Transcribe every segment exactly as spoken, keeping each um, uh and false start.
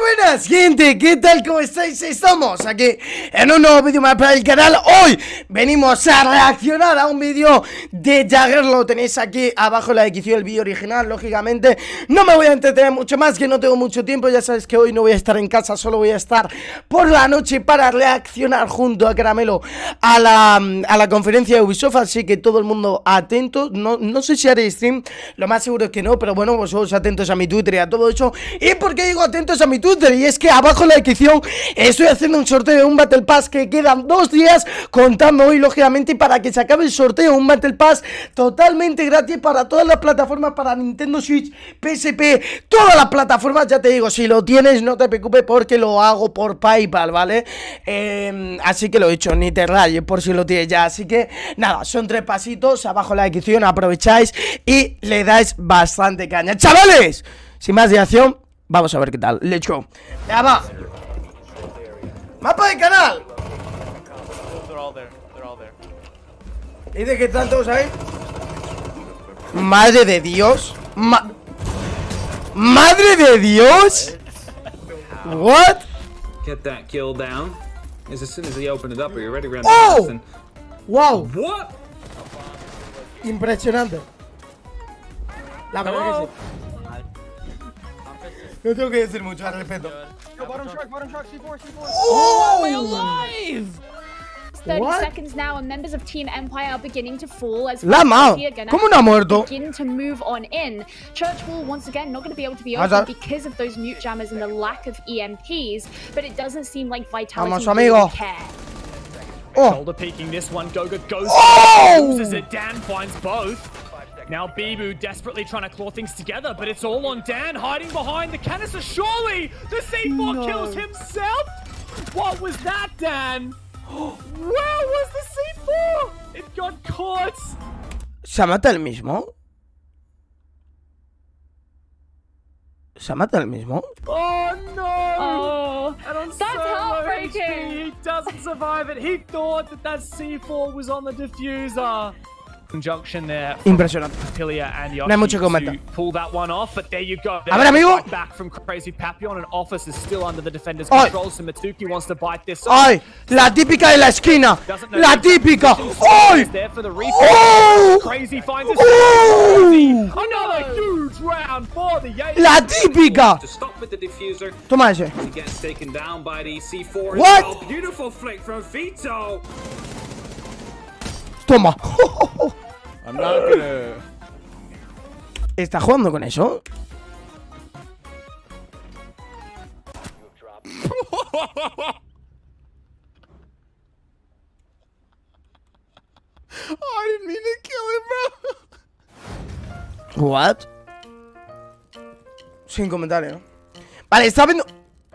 buenas, gente, ¿qué tal? ¿Cómo estáis? Estamos aquí en un nuevo vídeo más para el canal. Hoy venimos a reaccionar a un vídeo de Jagger. Lo tenéis aquí abajo en la descripción, el vídeo original, lógicamente. No me voy a entretener mucho más, que no tengo mucho tiempo. Ya sabes que hoy no voy a estar en casa, solo voy a estar por la noche para reaccionar junto a Caramelo a la, a la conferencia de Ubisoft. Así que todo el mundo atento. No, no sé si haré stream, lo más seguro es que no, pero bueno, vosotros atentos a mi Twitter y a todo eso. ¿Y por qué digo atentos a mi Twitter? Y es que abajo en la descripción estoy haciendo un sorteo de un Battle Pass que quedan dos días, contando hoy lógicamente, y para que se acabe el sorteo, un Battle Pass totalmente gratis para todas las plataformas, para Nintendo Switch, P S P, todas las plataformas. Ya te digo, si lo tienes no te preocupes porque lo hago por PayPal, ¿vale? Eh, así que lo he hecho, ni te rayes por si lo tienes ya. Así que nada, son tres pasitos, abajo en la descripción, aprovecháis y le dais bastante caña. ¡Chavales! Sin más dilación, vamos a ver qué tal. Let's go. Ya va. Mapa de canal. ¿Y de qué están todos ahí? Madre de Dios. Ma Madre de Dios. What? Get that kill down. As soon as he opened it up, are you ready to grab Oh! the Wow. What? Impresionante. La verdad que sí. No tengo que decir mucho al respecto. Oh! thirty What? seconds now, and members of Team Empire are beginning to fall as La mao. ¿Cómo no ha muerto? begin to move on in. Churchwall once again not going to be able to be Vamos a- open because of those mute jammers and the lack of E M Ps, but it doesn't seem like Vitality Vamos, really amigo. care. Oh. Shoulder peeking this one, Goga goes Oh! loses it, Dan finds both. Now Bibu desperately trying to claw things together, but it's all on Dan, hiding behind the canister. Surely the C four No. kills himself? What was that, Dan? Where was the C four? It got caught. ¿Se mata el mismo? ¿Se mata el mismo? Oh no! Oh, And on that's so low heartbreaking. H P, he doesn't survive it. He thought that that C four was on the diffuser. Conjunction there. Impresionante. Papilia and Yoshi No hay mucho que to comentar. pull that one off, but there you go. A ver, amigo. Fight back from Crazy Papillon, and Office is still under the defender's Ay. control, so Matuki wants to bite this off. ¡Ay! La típica de la esquina. Doesn't know La the exact típica. position, ¡Ay! is there for the refresh. ¡Oh! Crazy finds his ¡Oh! Another huge round for the Yates. La típica. To stop with the diffuser, Toma ese. he gets taken down by the C four. What? Oh, beautiful flick from Vito. Toma. I'm not gonna. ¿Está jugando con eso? Oh, I didn't mean to kill him, bro. What? Sin comentario. Vale, está viendo.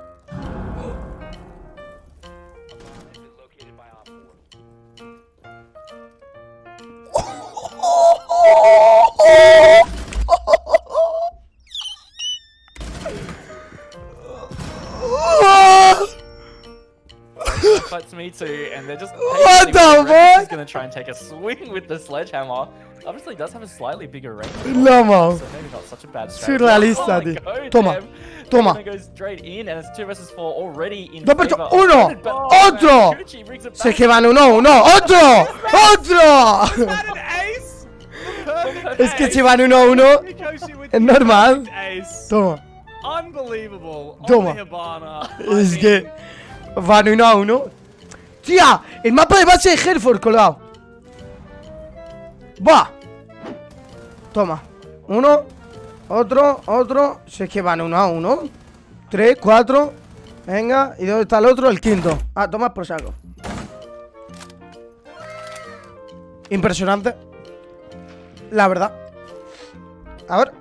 Fights me too, and they're just What the patiently waiting. fuck? He's gonna try and take a swing with the sledgehammer. Obviously, does have a slightly bigger range, No, man. so maybe not such a bad strategy. Surrealista, Oh my tío. God, Toma, damn. toma. They're gonna go straight in, and it's two versus four already in Dos versus favor of uno. Red, but- Otro. Gucci brings it Se back. que van uno, uno. ¡Otro! ¡Otro! An ace. Perfect Es que ace. si van uno a uno, Mikoshi with es normal. the ace. Toma. Unbelievable. Toma. On the Hibana. Es que van uno a uno. ¡Tía! El mapa de base de Hereford colgado. ¡Va! Toma. Uno. Otro. Otro. Si es que van uno a uno. Tres, cuatro. Venga. ¿Y dónde está el otro? El quinto. Ah, toma por saco. Impresionante. La verdad. A ver.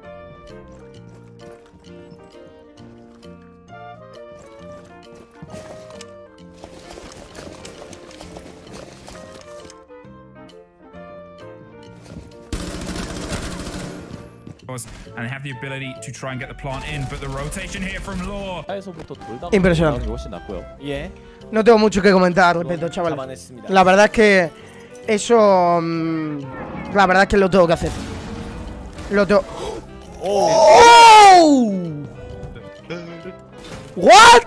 and have the ability to try and get the plant in, but the rotation here from Law. 에서부터 둘다 Impresionante. 훨씬 낫고요. 예. No tengo mucho que comentar al respecto, chavales. 잡아냈습니다. La verdad es que eso, mm, la verdad es que lo tengo que hacer. Lo tengo. ¡Oh! What?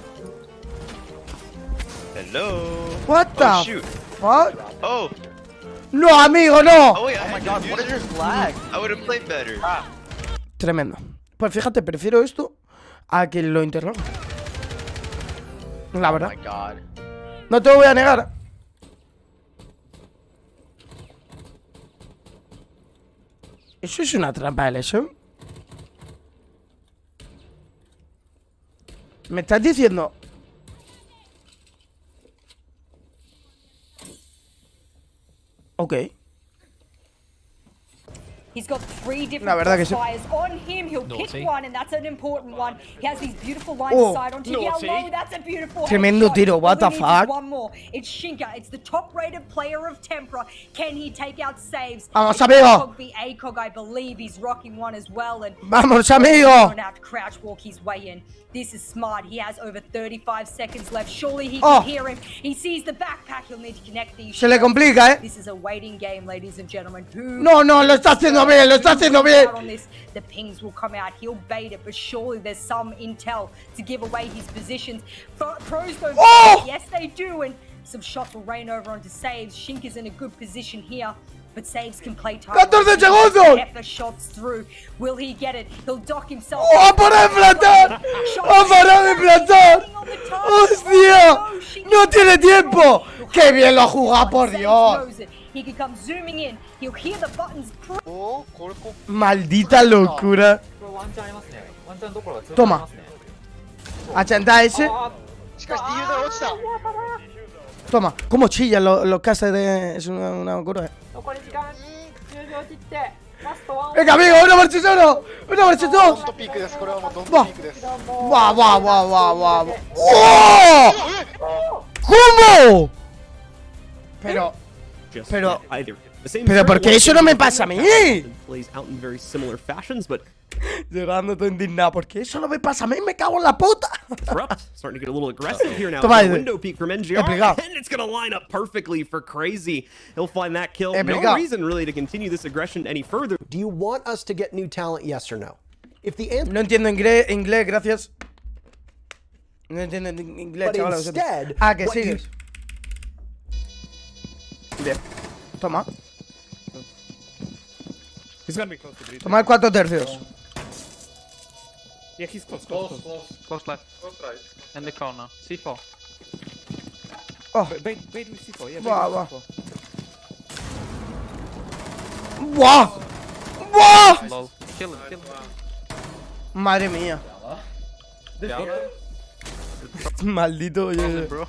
Hello. What the Oh shoot. fuck? Oh. No, amigo, no. Oh wait. Oh I my had god, to what use is it. this lag? I would have played better. Tremendo. Pues fíjate, prefiero esto a que lo interrogue. La Oh verdad. my god. No te lo voy a negar. ¿Eso es una trampa de lesión? ¿Me estás diciendo? Ok. He's got three different La verdad que sí. fires on him. He'll Naughty. pick one, and that's an important one. He has these beautiful lines Oh, of sight onto naughty. Yellow. That's a beautiful Tremendo headshot. tiro, All what we the need is fuck? One more. It's Shinka. It's the top-rated player of Tempera. Can he take out saves? Vamos, It's amigo. ACOG v ACOG, I believe. He's rocking one as well, and Vamos, amigo. he's gonna have to crouch walk his way in. This is smart. He has over thirty-five seconds left. Surely he Oh. can hear him. He sees the backpack. He'll need to connect these. Se le shots. complica, eh. This is a waiting game, ladies and gentlemen. Who No, no, lo está haciendo bien, lo está haciendo bien. on this, the pings will come out. He'll bait it, but surely there's some intel to give away his positions. For pros don't. Oh! Yes, they do, and some shots will rain over onto saves. Shink is in a good position here, but saves can play time. catorce segundos. Effer shots through. Will he get it? He'll dock himself. ¡Oh, a parar de plantar! ¡Ha parado de plantar! ¡Hostia! ¡No tiene tiempo! ¡Qué bien lo ha jugado, por Dios! He can come zooming in. He'll hear the buttons. Oh, これこ Maldita locura. これワンチャンありますね。ワンチャンどころか通 Toma. ありますね。 Achanta ese. しかしディフューザー落ちた。 Toma. ¿Cómo chillan los, los cases de...? Es una, una locura. 残り時間じゅうびょう切ってラストワン。 ¡Venga, amigo! ¡Una versus uno! ¡Una versus ドン dos! とピークです。これはもうドンと Va. ピークです。 ¡Va, va, va, va, va! va. ¡Oh! ¿Cómo? Pero... Pero... Pero ¿por qué eso no me pasa a mí? Llorando todo indignado. ¿Por qué eso no me pasa a mí? ¡Me cago en la puta! Starting to get a little aggressive here now. Toma, Window peek from N G R, Complicado. and it's going to line up perfectly for Crazy. He'll find that kill. Complicado. No reason really to continue this aggression any further. Do you want us to get new talent, yes or no? If the answer No entiendo inglés, inglés, gracias. No entiendo inglés, But chaval. instead, Ah, que what you- sigues. Bien. Toma. He's gonna be close to breach. Tomar cuatro tercios. Yeah, he's close, close, close. Close, close left. Close right. In the corner. C four. Oh. Bait, bait, bait with C four, yeah. Buah, bait buah. with C four. ¡Buah! ¡Buah! Low. Kill him, kill him. Madre mía. Maldito, oye. Bro.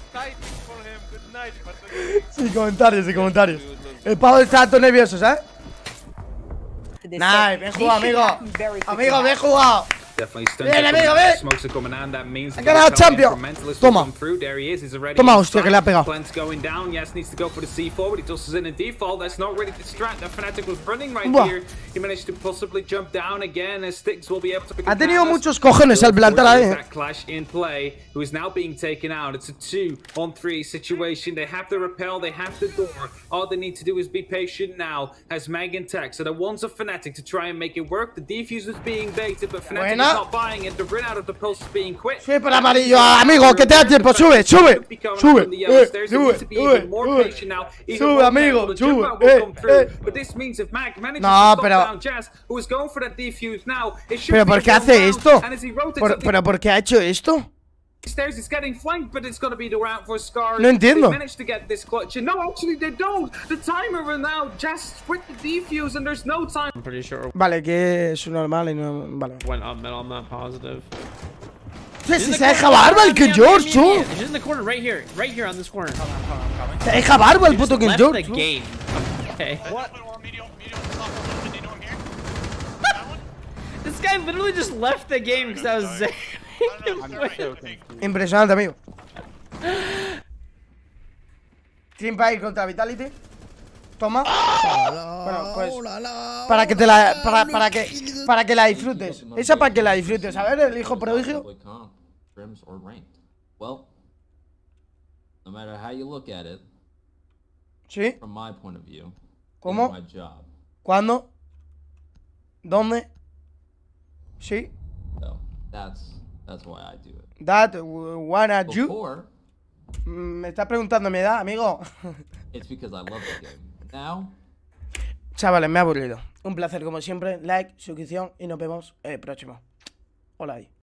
Sin comentarios, sin comentarios. El pavo está todo nervioso, ¿sabes? Nice, bien jugado, amigo. Amigo, bien jugado. Bien, amigo, bien. I got out champion. Toma. Toma, hostia, que le ha pegado. Glenn's going down. Yes, needs to go for the C four, but he tosses in a default. That's not really the strat that Fnatic was running right Buah. here. He managed to possibly jump down again, as Styx will be able to pick Ha up tenido Thanos. muchos cojones al plantar ahí. eh. That clash in play, who is now being taken out. It's a two on three situation. They have to repel, they have to door. All they need to do is be patient now. As Mag and Tech, so the ones of Fnatic to try and make it work. The defuse is being baited, but Fnatic Buena. is not buying it. The run out of the pulse is being quick. Sube por amarillo, amigo, que te da tiempo. Sube, sube. Sube, eh, sube, sube, sube. Sube, amigo, sube. Eh, eh. But this means if Mag manages No, to stop pero- down Jazz, who is going for that defuse now, it should Pero be ¿por a qué one hace round. esto? And as he rotates Por- up the Pero ¿por qué ha hecho esto? stairs, he's getting flanked, but it's going to be the route for Scar. No entiendo. They managed to get this clutch. And no, actually, they don't. The timer ran out. Just with the defuse, and there's no time. I'm pretty sure Vale, que es un normal y no... Vale. went up mid, I'm not positive. Sí, sí, se deja barba el Killgeorge, tú. She's in the corner right here, right here on this corner. Se deja barba el puto Left the Killgeorge. tú. game. Okay. What? This guy literally just left the game because I was zapping. Impresionante, amigo. Team Pie contra Vitality. Toma. Bueno, pues para que te la para, para que para que la disfrutes. Esa para que la disfrutes. A ver, el hijo prodigio. Well, no matter how you look at it, Sí. from my point of view, ¿Cómo? it's my job. ¿Cuándo? ¿Dónde? Sí. So that's That's why I do it. That wanna you. Before, Me estás preguntando mi edad, amigo. it's because I love the game. Now, Chavales, me ha aburrido. Un placer como siempre. Like, suscripción y nos vemos en el próximo. Hola ahí.